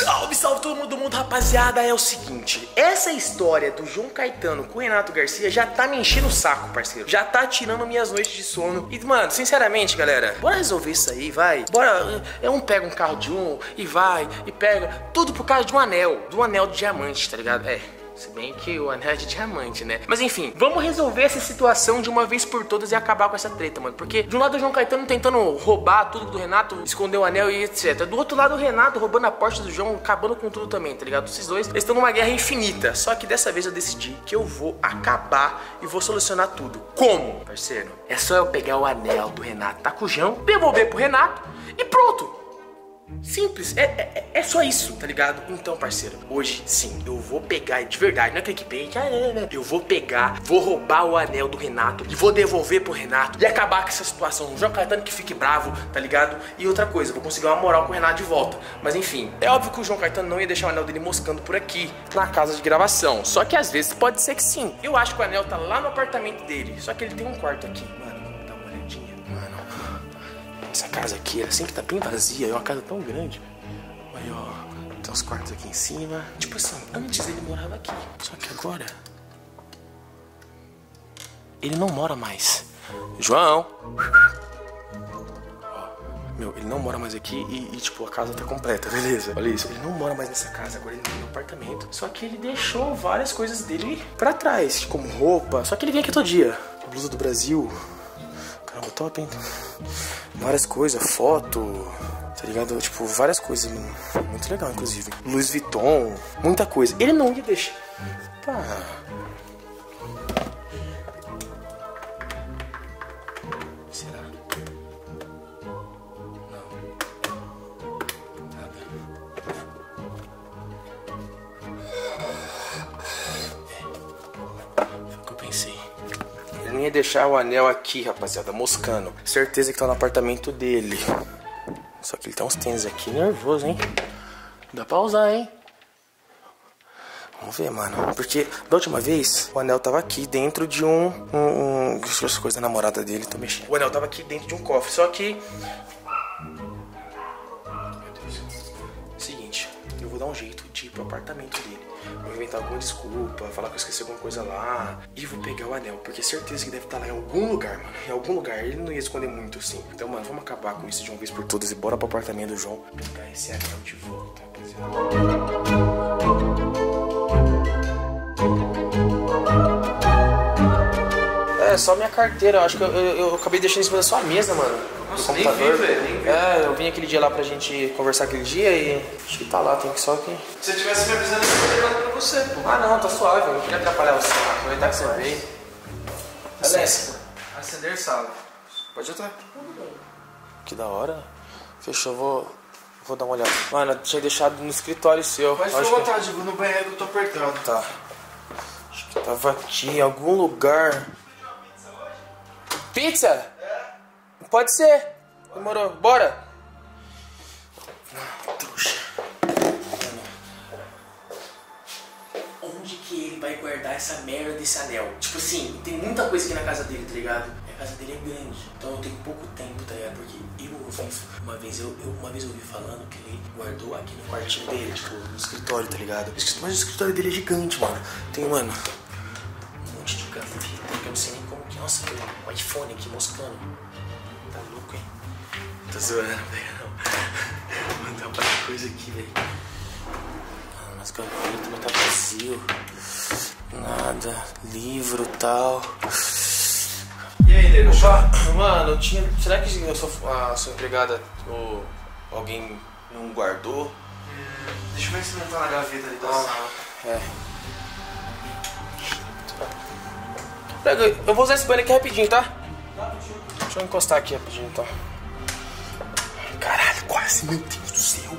Salve, salve todo mundo, rapaziada. É o seguinte, essa história do João Caetano com o Renato Garcia já tá me enchendo o saco, parceiro. Já tá tirando minhas noites de sono. E, mano, sinceramente, galera, bora resolver isso aí, vai. Bora, pega um carro de um e vai, e pega tudo por causa de um anel, de diamante, tá ligado? Se bem que o anel é de diamante, né? Mas enfim, vamos resolver essa situação de uma vez por todas e acabar com essa treta, mano. Porque de um lado o João Caetano tentando roubar tudo do Renato, esconder o anel e etc. Do outro lado o Renato roubando a Porsche do João, acabando com tudo também, tá ligado? Esses dois, eles estão numa guerra infinita. Só que dessa vez eu decidi que eu vou acabar e vou solucionar tudo. Como, parceiro? É só eu pegar o anel do Renato Tacujão, devolver pro Renato e pronto. Simples, é só isso, tá ligado? Então, parceiro, hoje sim, eu vou pegar de verdade, não é clickbait, eu vou pegar, vou roubar o anel do Renato e vou devolver pro Renato e acabar com essa situação. O João Caetano que fique bravo, tá ligado? E outra coisa, vou conseguir uma moral com o Renato de volta. Mas enfim, é óbvio que o João Caetano não ia deixar o anel dele moscando por aqui, na casa de gravação. Só que às vezes pode ser que sim. Eu acho que o anel tá lá no apartamento dele, só que ele tem um quarto aqui. Mano, dá uma olhadinha, mano. Essa casa aqui, ela sempre tá bem vazia, é uma casa tão grande. Aí, ó, tem uns quartos aqui em cima. Tipo assim, antes ele morava aqui. Só que agora ele não mora mais. João! Meu, ele não mora mais aqui e tipo, a casa tá completa, beleza? Olha isso, ele não mora mais nessa casa, agora ele tem um apartamento. Só que ele deixou várias coisas dele pra trás, como roupa. Só que ele vem aqui todo dia. Blusa do Brasil. Caramba, top, hein? Várias coisas, foto, tá ligado? Tipo, várias coisas, mano. Muito legal, inclusive. Louis Vuitton, muita coisa. Ele não ia deixar. Tá. Será? Não. Nada. Foi o que eu pensei. Ele não ia deixar o anel aqui, rapaziada, moscando. Certeza que tá no apartamento dele. Só que ele tem uns tênis aqui nervoso, hein? Dá pra usar, hein? Vamos ver, mano. Porque da última vez, o anel tava aqui dentro de as coisas da namorada dele, tô mexendo. O anel tava aqui dentro de um cofre, só que... Meu Deus. Seguinte, eu vou dar um jeito de ir pro apartamento dele. Vou inventar alguma desculpa, falar que eu esqueci alguma coisa lá. E vou pegar o anel, porque certeza que deve estar lá em algum lugar, mano. Em algum lugar, ele não ia esconder muito assim. Então, mano, vamos acabar com isso de uma vez por todas e bora pro apartamento do João pegar esse anel de volta, rapaziada. É, só minha carteira, eu acho que eu acabei deixando em cima da sua mesa, mano. Nossa, nem vi, velho, nem vi. Eu vim aquele dia lá pra gente conversar aquele dia e acho que tá lá, tem que só que... Se você tivesse me avisando, eu teria levado pra você, pô. Ah não, tá suave, eu não queria atrapalhar você, aproveitar que você veio. Beleza. Acender sala. Pode entrar. Que da hora. Fechou, vou dar uma olhada. Mano, eu tinha deixado no escritório seu. Pode ficar à vontade, eu vou no banheiro que eu tô apertado. Tá. Acho que tava aqui em algum lugar. Pizza? É. Pode ser. Demorou. Bora. Trouxa. Onde que ele vai guardar essa merda desse anel? Tipo assim, tem muita coisa aqui na casa dele, tá ligado? A casa dele é grande, então eu tenho pouco tempo, tá ligado? Porque uma vez eu ouvi falando que ele guardou aqui no quartinho dele, tipo, no escritório, tá ligado? Mas o escritório dele é gigante, mano. Tem, mano, um monte de gaveta que eu não sei nem como que... Nossa, tem um iPhone aqui moscando. Tá louco, hein? Tô zoando, velho. Vou mandar uma coisa aqui, velho. Mas o gaveta não tá vazio. Nada. Livro e tal. E aí, nego? Mano, eu tinha... Será que a sua empregada ou alguém não guardou? Deixa eu ver se não tá na gaveta ali da sala. É. Pega, eu vou usar esse banho aqui rapidinho, tá? Deixa eu encostar aqui rapidinho, então. Caralho, quase, meu Deus do céu.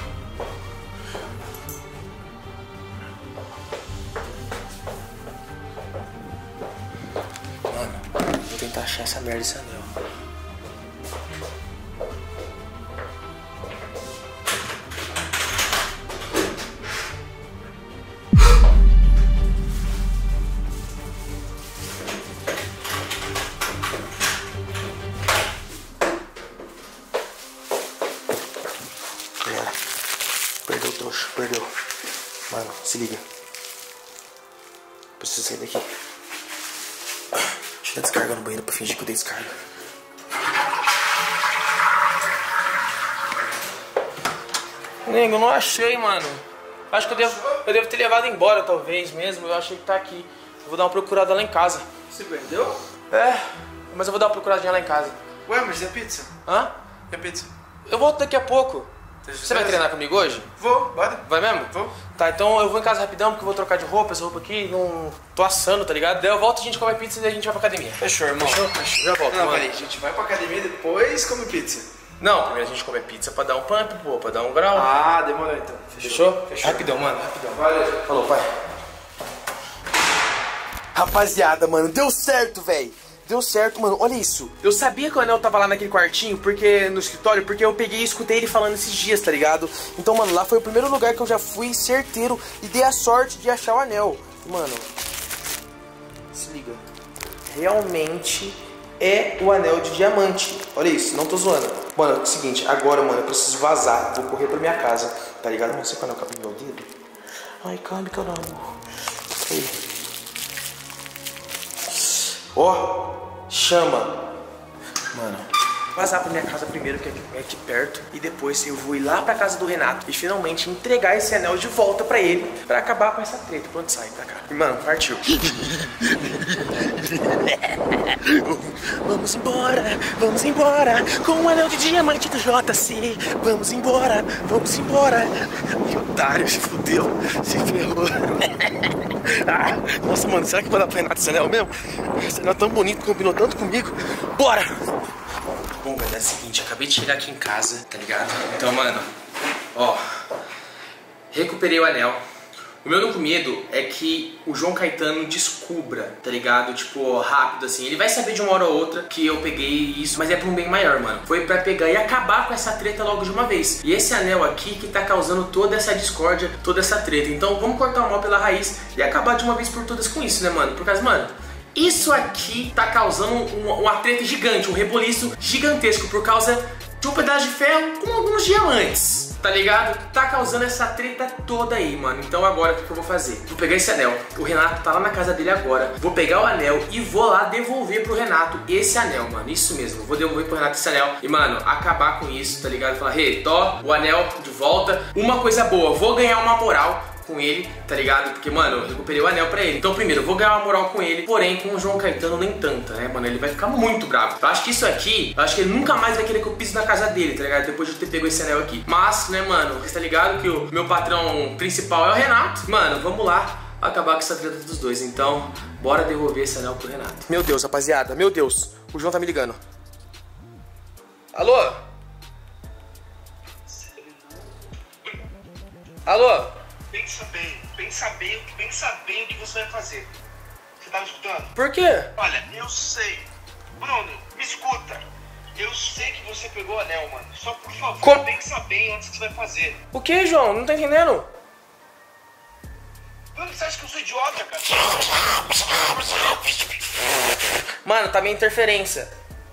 Mano, vou tentar achar essa merda desse anel. trouxa, perdeu. Mano, se liga. Preciso sair daqui. Deixa eu dar descarga no banheiro pra fingir que eu dei descarga. Nego, eu não achei, mano. Acho que eu devo ter levado embora, talvez mesmo. Eu achei que tá aqui. Eu vou dar uma procurada lá em casa. Você perdeu? É, mas eu vou dar uma procuradinha lá em casa. Ué, mas e a pizza? Hã? E a pizza? Eu volto daqui a pouco. Você vai treinar comigo hoje? Vou, bora. Vai mesmo? Vou. Tá, então eu vou em casa rapidão, porque eu vou trocar de roupa. Essa roupa aqui, não tô assando, tá ligado? Daí eu volto, a gente come pizza e daí a gente vai pra academia. Fechou, irmão. Fechou? Já volto, Não, mano. peraí, a gente vai pra academia e depois come pizza. Não, primeiro a gente come pizza pra dar um pump, pô, pra dar um grau. Ah, demorou então. Fechou? Fechou. Rapidão, mano, rapidão. Valeu. Falou, pai. Rapaziada, mano, deu certo, velho. Deu certo, mano, olha isso. Eu sabia que o anel tava lá naquele quartinho, porque no escritório, porque eu peguei e escutei ele falando esses dias, tá ligado? Então, mano, lá foi o primeiro lugar que eu já fui certeiro e dei a sorte de achar o anel. Mano, se liga. Realmente é o anel de diamante. Olha isso, não tô zoando. Mano, é o seguinte, agora, mano, eu preciso vazar. Vou correr pra minha casa, tá ligado? Mano, você que o anel cabe no meu dedo? Ai, calma, caramba. Aí. Ó, chama. Mano, vazar pra minha casa primeiro, que é aqui perto. E depois eu vou ir lá pra casa do Renato e finalmente entregar esse anel de volta pra ele, pra acabar com essa treta. Pronto, sai pra cá. Mano, partiu. Vamos embora com o anel de diamante do JC. Vamos embora. Que otário, se fudeu, se ferrou. Ah, nossa, mano, será que vai dar pra Renato esse anel mesmo? Esse anel é tão bonito, combinou tanto comigo. Bora! Bom, galera, é o seguinte, acabei de chegar aqui em casa, tá ligado? Então, mano, ó, recuperei o anel. O meu único medo é que o João Caetano descubra, tá ligado? Tipo, rápido assim. Ele vai saber de uma hora ou outra que eu peguei isso, mas é pra um bem maior, mano. Foi pra pegar e acabar com essa treta logo de uma vez. E esse anel aqui que tá causando toda essa discórdia, toda essa treta. Então vamos cortar o mal pela raiz e acabar de uma vez por todas com isso, né, mano? Por causa, mano, isso aqui tá causando uma treta gigante, um reboliço gigantesco por causa de um pedaço de ferro com alguns diamantes. Tá ligado? Tá causando essa treta toda aí, mano. Então agora o que eu vou fazer? Vou pegar esse anel. O Renato tá lá na casa dele agora. Vou pegar o anel e vou lá devolver pro Renato esse anel, mano. Isso mesmo. Vou devolver pro Renato esse anel. E, mano, acabar com isso, tá ligado? Falar, hey, tó, o anel de volta. Uma coisa boa, vou ganhar uma moral com ele, tá ligado? Porque, mano, eu recuperei o anel pra ele. Então, primeiro, eu vou ganhar uma moral com ele. Porém, com o João Caetano nem tanta, né, mano? Ele vai ficar muito bravo. Eu acho que isso aqui, eu acho que ele nunca mais vai querer que eu pise na casa dele, tá ligado? Depois de ter pego esse anel aqui. Mas, né, mano, você tá ligado que o meu patrão principal é o Renato. Mano, vamos lá acabar com essa treta dos dois. Então, bora devolver esse anel pro Renato. Meu Deus, rapaziada, meu Deus. O João tá me ligando. Alô? Alô? Pensa bem o que você vai fazer. Você tá me escutando? Por quê? Olha, eu sei. Bruno, me escuta. Eu sei que você pegou o anel, mano. Só por favor, pensa bem antes do que você vai fazer. O que, João? Não tá entendendo? Bruno, você acha que eu sou idiota, cara? Mano, tá meio interferência.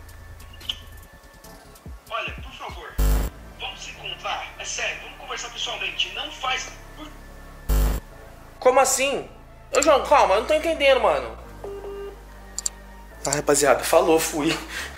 Olha, por favor, vamos se encontrar. É sério, vamos conversar pessoalmente. Não faz... Como assim? Ô, João, calma, eu não tô entendendo, mano. Ah, rapaziada, falou, fui.